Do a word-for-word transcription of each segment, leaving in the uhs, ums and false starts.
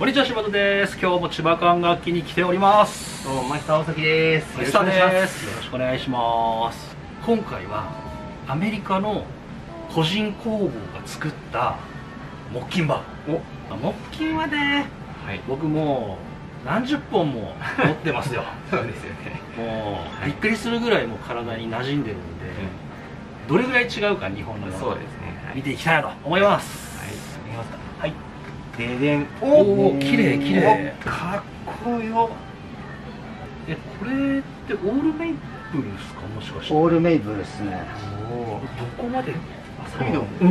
こんにちは、柴田です。今日も千葉管楽器に来ております。 どうも、マイスター大崎です。 マイスターです。よろしくお願いします。今回はアメリカの個人工房が作った木琴バー。お、木琴はね、はい、僕もう何十本も持ってますよ。 そうですよね。 もうびっくりするぐらいもう体に馴染んでるんで、うん、どれぐらい違うか日本のもの、そうですね、はい、見ていきたいなと思います。はい、見ますか。はい。ででん。おお、綺麗綺麗。かっこよ。え、これってオールメイブルですか、もしかして。 オールメイブルですね。 おお、どこまで。 サイド。うん、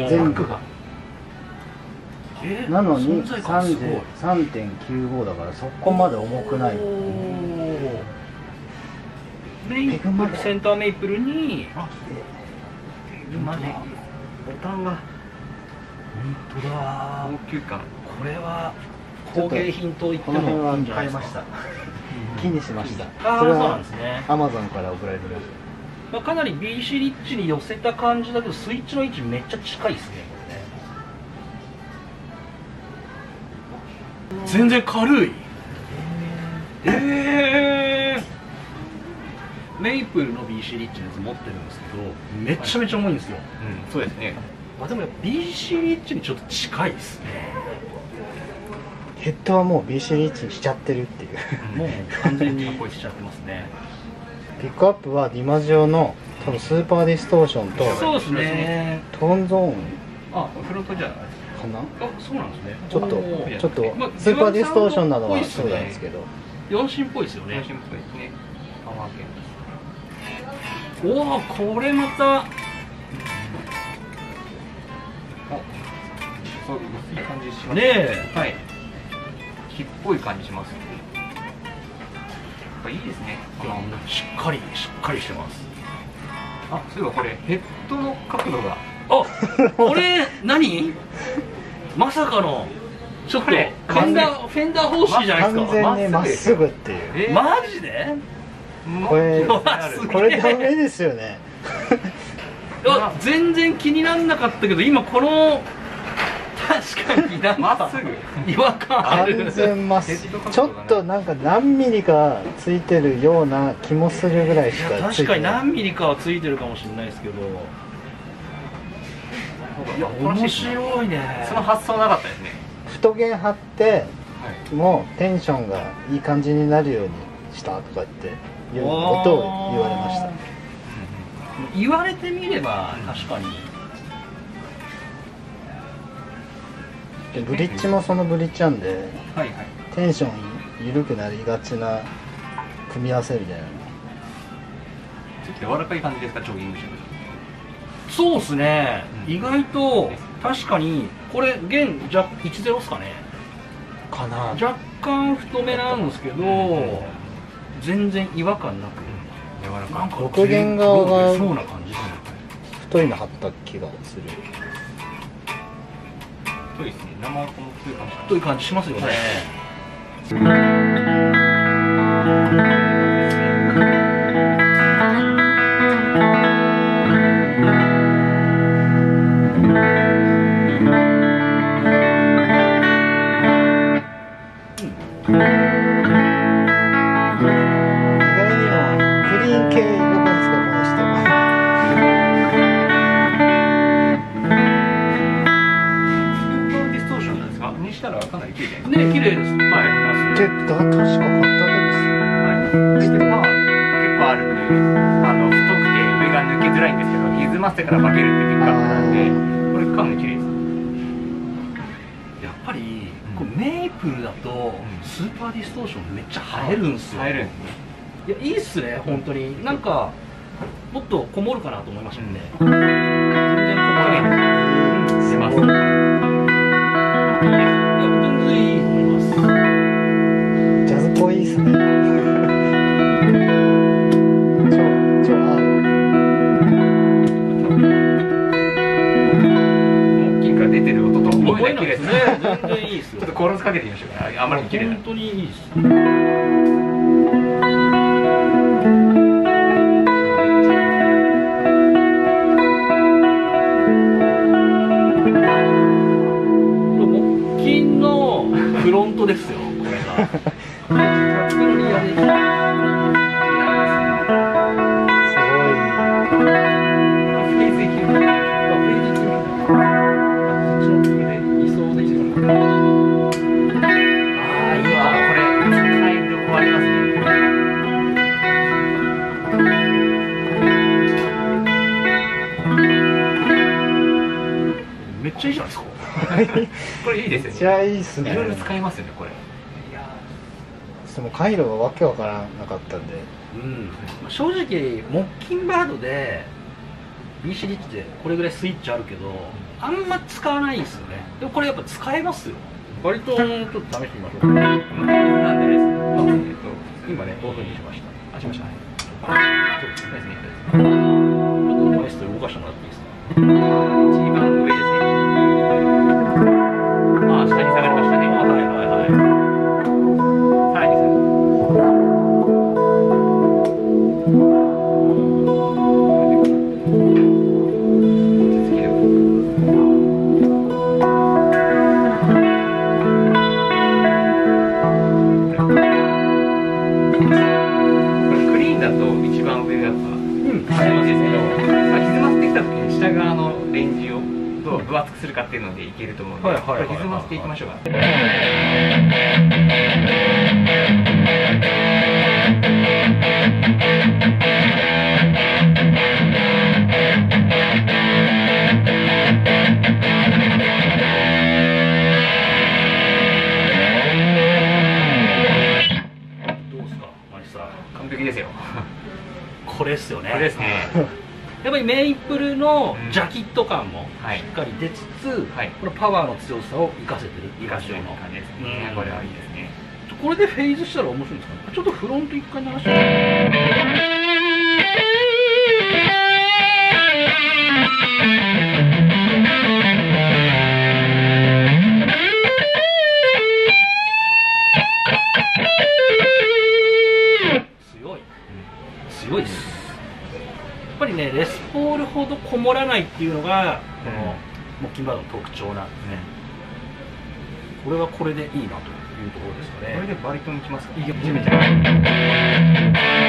全部が。 え、 なのにさんてんきゅうごだからそこまで重くない。 メイプル、センターメイプルに。あ、ペグマネ。ボタンが。本当だ。高級感。これは工芸品と言ってもいいんじゃないですか。買いました。 木にしました。 ああ、そうなんですね。 アマゾンから送られてました。 まあかなり ビーシー リッチに寄せた感じだけど、スイッチの位置めっちゃ近いですね。これね。全然軽い。ええー。メイプルの ビーシー リッチのやつ持ってるんですけど、めちゃめちゃ重いんですよ。 うん、そうですね。 あ、でもやっぱ ビーシー リッチにちょっと近いですね。 ヘッドはもう ビーシー リッチにしちゃってるっていう。 もう完全にしちゃってますね。 ピックアップはディマジオの多分スーパーディストーションと、 そうですね。 トーンゾーン。 あ、フロントじゃないかな。 あ、そうなんですね。 ちょっとちょっとスーパーディストーションなどはそうなんですけど。 四進っぽいですよね。 四進っぽいですね。パワー系。 おお、これまた。 そういい感じしますねえ。 はい。木っぽい感じします。いいですね。 しっかりしっかりしてます。 あ、そういえばこれヘッドの角度が。 あ、これ何？まさかのちょっとフェンダーフェンダー方式じゃないですか。 完全にまっすぐっていう。 マジで？ これこれダメですよね。 いや、全然気にならなかったけど、今この確かになんか違和感ある。 完全まっすぐ。ちょっとなんか何ミリかついてるような気もするぐらいしかついてない。 確かに何ミリかはついてるかもしれないですけど。いや、面白いね。 その発想なかったですね。 太弦張ってもうテンションがいい感じになるようにしたとかっていうことを言われました。 言われてみれば確かに。 でブリッジもそのブリッジなんで、 はいはい、 テンション緩くなりがちな組み合わせみたいな。 ちょっと柔らかい感じですか、ジョギングしてる。 そうですね、うん、意外と確かにこれ弦じゃいちゼロですかねかな。 若干太めなんですけど、うん、全然違和感なく柔らかい。 木弦側がそうな感じですね。 太いの張った気がする。 太いですね。生音も太い感じ。 太い感じしますよね。ね、綺麗です。はい。 で、だ、確か買ったです。 はい。で、まあ、結構あるんで、あの、太くて上が抜けづらいんですけど、歪ませてから曲げるってピックアップなんで、これかなり綺麗です。 やっぱり、こうメイプルだと、スーパーディストーションめっちゃ映えるんですよ。 映えるんですね。 いや、いいっすね、本当に。なんか、もっとこもるかなと思いましたね。全然こもれない。 出ます。 ジャズっぽいですね。超超合う。 大きいから出てる音と思えない綺麗ですね。 全然いいですよ。 ちょっとコーラスかけてみましょうか。あまりに綺麗な。 本当にいいです。木琴のフロントですよ、これが。タックのリアで。 すごい。 フェーズいける。フェーズいける。 そっちの曲で理想でいいですか。ああ、いいわ、これ使えるとこありますね。めっちゃいいじゃないですか。 これいいですよね。 めっちゃいいっすね。 いろいろ使えますよね、これ。 でも回路がわけわからなかったんで、 うん、正直モッキンバードで ビーシー リッチでこれぐらいスイッチあるけど、あんま使わないんですよね。でもこれやっぱ使えますよ。割とちょっと試してみましょう。 なんでですか。えっと今ね、オフにしました。 あ、しました。 そうですね。ちょっとマイスト動かしてもらっていいですか。 一番上ですね。あ、下に下がりましたね。 はいはいはい。 さらに下がクリーンだと一番上がやっぱ、うん、ありますけど、歪ませてきた時に下側のレンジをどう分厚くするかっていうのでいけると思うので、これ歪ませていきましょうか。完璧ですよ。 これですよね。 これですね。 やっぱりメイプルのジャキット感もしっかり出つつ、 はい、 このパワーの強さを生かせてる。 生かしてる感じですね。これはいいですね。 これでフェイズしたら面白いんですかね。ちょっとフロント一回鳴らして。強いです。やっぱりね、レスポールほどこもらないっていうのがこのモッキンバードの特徴なんですね。これはこれでいいなというところですかね。 これでバリトンいきますか。いけ初めて。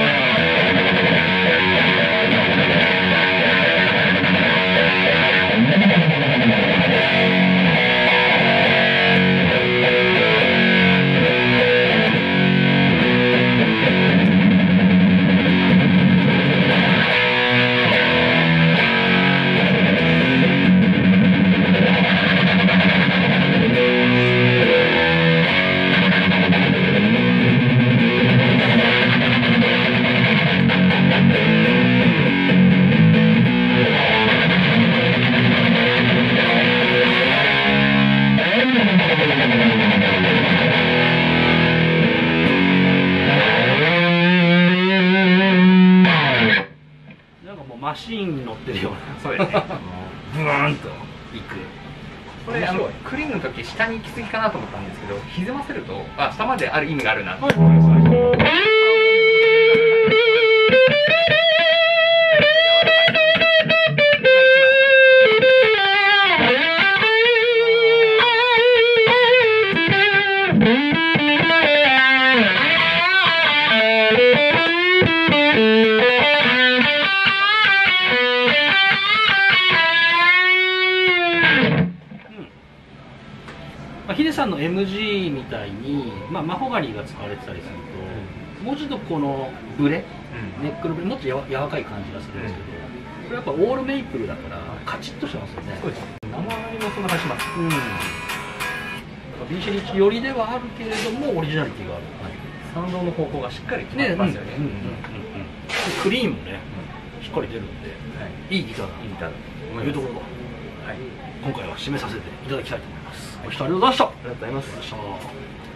マシーンに乗ってるような。 そうですね。 ブーンといく。 これあのクリーンの時下に行き過ぎかなと思ったんですけど、歪ませるとあ下まである意味があるなと思いました。 ヒデさんの エムジー みたいに、まあ、マホガニーが使われてたりすると、もうちょっとこのブレ、うん、ネックのブレもっとやわ柔らかい感じがするんですけど、これやっぱオールメイプルだからカチッとしてますよね。 そうです。名前もそんな感じします。 うん。ビーシー リッチ寄りではあるけれどもオリジナリティがある。はい、 サウンドの方向がしっかり決まってますよね。 クリーンもね、しっかり出るんで、はい、いいギターだ。 いいギターだというところは、はい、今回は締めさせていただきたいと思います。お一人ありがとうございました。 ありがとうございます。